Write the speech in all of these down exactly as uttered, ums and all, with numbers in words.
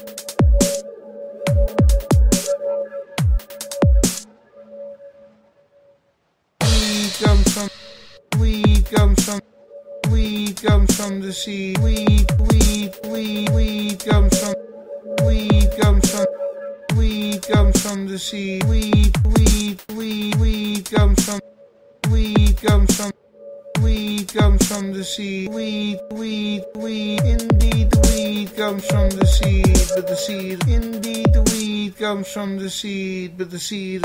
comes from, weed comes from, weed comes from the seed. Weed, weed, weed, weed comes from, weed comes from, weed comes from the seed. Weed, weed, weed, weed comes from, weed comes from, weed comes from the seed. Weed, weed, weed, indeed the weed comes from the seed, but the seed, indeed the weed comes from the seed, but the seed.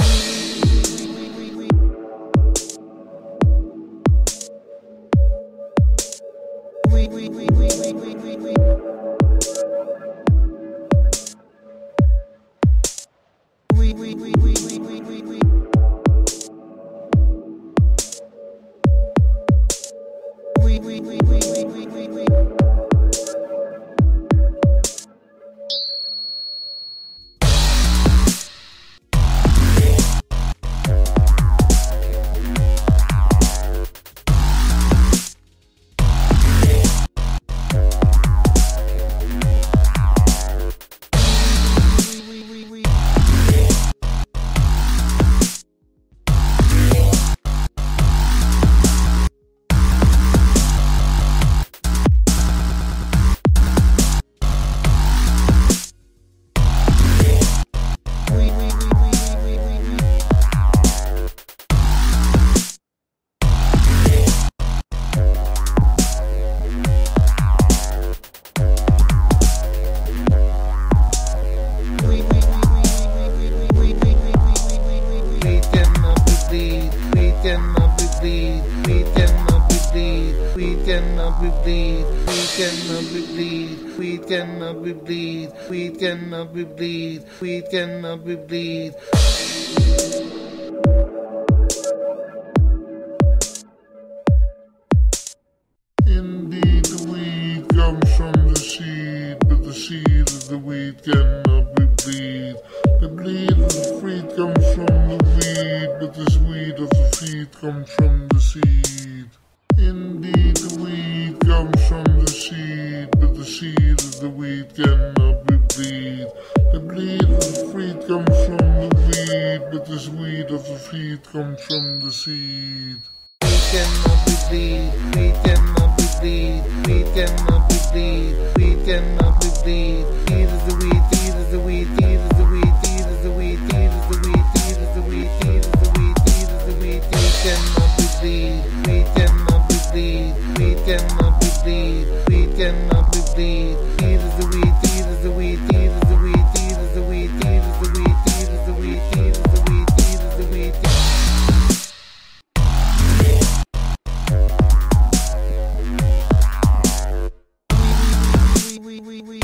We, we, we, we, we, we, we, we. We, we, we, we, we, we, we, we. We, we, we, we, we, we, we, we. We cannot be bleed, we cannot be bleed, we cannot be bleed. Indeed the weed comes from the seed, but the seed of the weed cannot be bleed. The bleed of the fruit comes from the weed, but the weed of the feed comes from the seed. Indeed the weed comes from the seed, but the seed of the weed cannot be bleed. The bleed of the fruit comes from the weed, but the weed of the feed comes from the seed. We cannot be bleed, we cannot be bleed, we cannot be bleed, we cannot be bleed. Seed is the weed, seed is the weed, seed is the weed, seed is the weed, seed is the weed, seed is the weed, seed is the weed, seed is the weed. We cannot be bleed, we cannot be bleed, we cannot be bleed, we cannot be bleed. Seed is the weed, seed is the weed, seed is the weed, seed is the weed, seed is the weed, seed is the weed, seed is the weed, seed is the weed. We, we, we, we.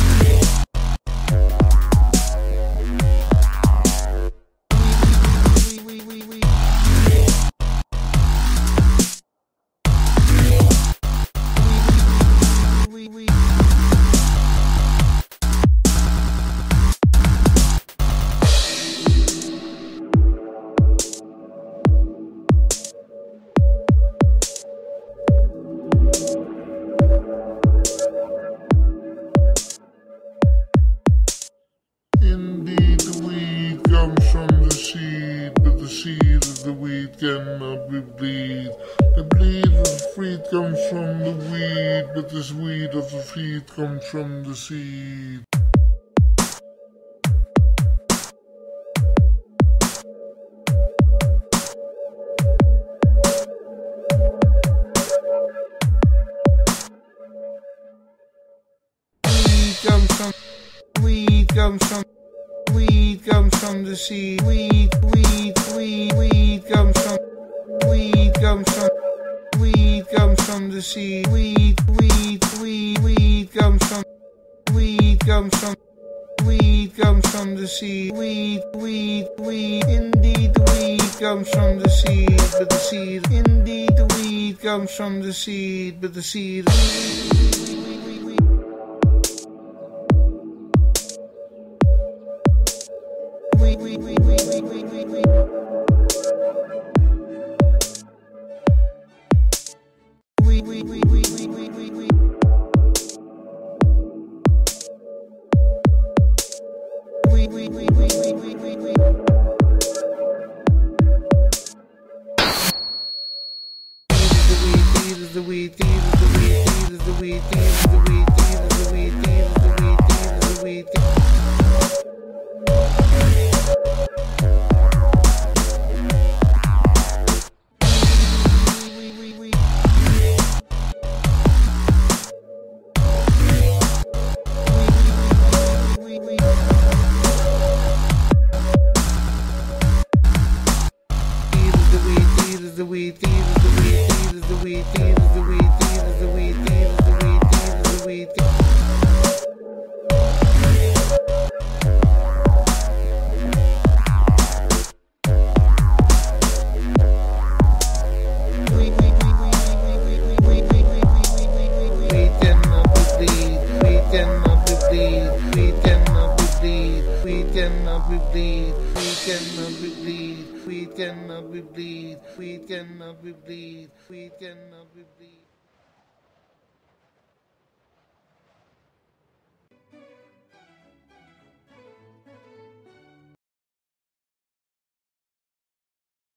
Indeed the weed comes from the seed, but the seed of the weed cannot be bleed. The bleed of the fruit comes from the weed, but the weed of the feed comes from the seed. Weed comes from, weed comes from, weed comes from the seed. Weed, weed, weed, weed comes from, weed comes from, weed comes from the seed. Weed, weed, weed, weed comes from, weed comes from, weed comes from the seed. Weed, weed, weed, indeed the weed comes from the seed, but the seed, indeed the weed comes from the seed, but the seed. We, we, we, we, we, we, we, we. We, we, we, we, we, we, we, we. weed is the weed, weed is the weed, weed is the weed, weed is the weed, weed is the weed, weed is the weed, weed is the weed, weed is the weed. The weed, weed is the weed, weed is the weed, weed is the weed, weed is the weed, weed is the weed, weed is the weed. We cannot be bleed, we cannot be bleed, we cannot be bleed, we cannot be bleed, we cannot be bleed. We cannot be bleed, we cannot be bleed, we cannot be bleed.